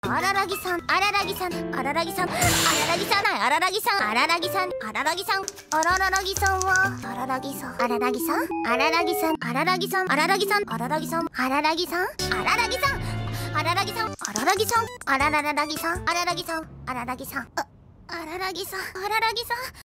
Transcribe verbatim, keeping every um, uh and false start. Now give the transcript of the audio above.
あららぎさん、あららぎさん、あららぎさん、あららぎさん、あららぎさん、あららぎさん、あららぎさん、あららぎさんは、あららぎさん、あららぎさん、あららぎさん、あららぎさん、あららぎさん、あららぎさん、あららぎさん、あららぎさん、あららぎさん、あららぎさん、あららららぎさん、あららぎさん、あららぎさん、あ、あららぎさん、あららぎさん。